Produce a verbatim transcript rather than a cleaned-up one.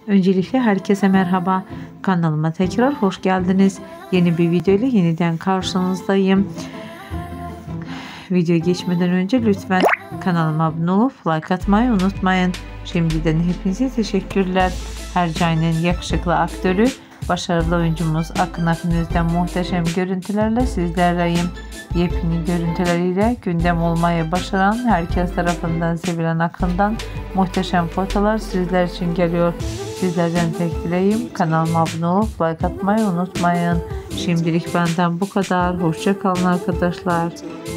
Öncelikle herkese merhaba. Kanalıma tekrar hoş geldiniz. Yeni bir video ile yeniden karşınızdayım. Videoya geçmeden önce lütfen kanalıma abone olup like atmayı unutmayın. Şimdiden hepinize teşekkürler. Hercai'nin yakışıklı aktörü, başarılı oyuncumuz Akın Akınöz'den muhteşem görüntülerle sizlerleyim. Yepyeni görüntüleriyle gündem olmayı başaran, herkes tarafından sevilen Akın'dan muhteşem fotolar sizler için geliyor. Sizlerden tek dileğim kanalıma abone olup like atmayı unutmayın. Şimdilik benden bu kadar. Hoşça kalın arkadaşlar.